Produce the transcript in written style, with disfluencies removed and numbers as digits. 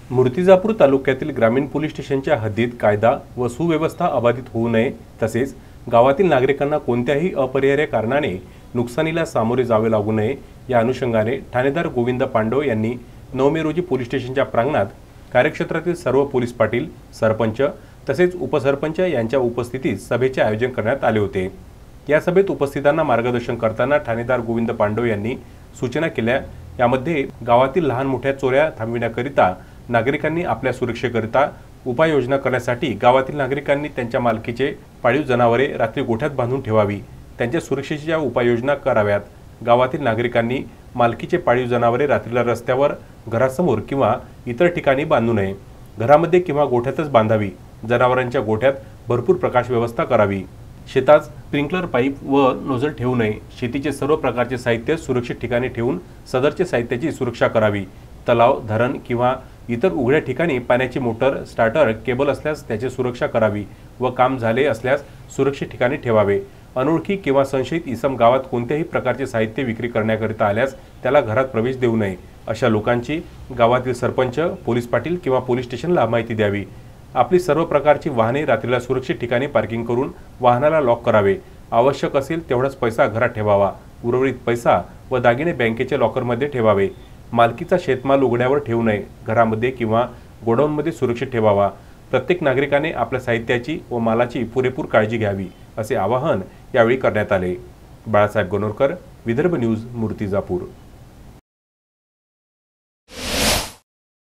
मूर्तिजापूर तालुक्यातील ग्रामीण पोलीस स्टेशनच्या हद्दीत कायदा व सुव्यवस्था अबाधित होऊ नये, तसेच गावातील नागरिकांना कोणत्याही अपरिहार्य कारणाने नुकसानीला सामोरे जावे लागू नये या अनुषंगाने ठाणेदार गोविंद पांडव यांनी 9 मे रोजी पोलीस स्टेशनच्या प्रांगणात कार्यक्षेत्रातील सर्व पोलीस पाटील, सरपंच तसेच उपसरपंच यांच्या उपस्थितीत सभेचे आयोजन करण्यात आले होते। या सभेत उपस्थितांना मार्गदर्शन करताना ठाणेदार गोविंद पांडव यांनी सूचना केल्या। यामध्ये गावातील लहान मोठ्या चोऱ्या थांबविण्याकरिता नागरिकांनी आपल्या सुरक्षेकरिता उपाययोजना करण्यासाठी गावातील नागरिकांनी त्यांच्या मालकीचे पाळीव जनावरे रात्री गोठ्यात बांधून ठेवावी, त्यांच्या सुरक्षेच्या उपाययोजना कराव्यात। गावातील नागरिकांनी मालकीचे पाळीव जनावरे रात्रीला रस्त्यावर, घरासमोर किंवा इतर ठिकाणी बांधू नये, घरामध्ये किंवा गोठ्यातच बांधावी। जनावरांच्या गोठ्यात भरपूर प्रकाश व्यवस्था करावी। शेतात स्प्रिंकलर पाईप व नोझल ठेवू नये। शेतीचे सर्व प्रकारचे साहित्य सुरक्षित ठिकाणी ठेवून सदरचे साहित्याची सुरक्षा करावी। तलाव, धरण किंवा इतर उघड्या ठिकाणी पाण्याची मोटर, स्टार्टर, केबल असल्यास त्याची सुरक्षा करावी व काम झाले असल्यास सुरक्षित ठिकाणी ठेवावे। अनोळखी किंवा संशयित इसम गावात कोणत्याही प्रकारचे साहित्य विक्री करण्याकरिता आल्यास त्याला घरात प्रवेश देऊ नये। अशा लोकांची गावातील सरपंच, पोलीस पाटील किंवा पोलीस स्टेशनला माहिती द्यावी। आपली सर्व प्रकारची वाहने रात्रीला सुरक्षित ठिकाणी पार्किंग करून वाहनाला लॉक करावे। आवश्यक असेल तेवढाच पैसा घरात ठेवावा। उर्वरित पैसा व दागिने बँकेच्या लॉकरमध्ये ठेवावे। मालकीचा शेतमाल उघड्यावर ठेवू नये, घरामध्ये किंवा गोडाऊनमध्ये सुरक्षित ठेवावा। प्रत्येक नागरिकाने आपल्या साहित्याची व मालाची पुरेपूर काळजी घ्यावी, असे आवाहन यावेळी करण्यात आले। बाळासाहेब गणोरकर, विदर्भ न्यूज, मूर्तिजापूर।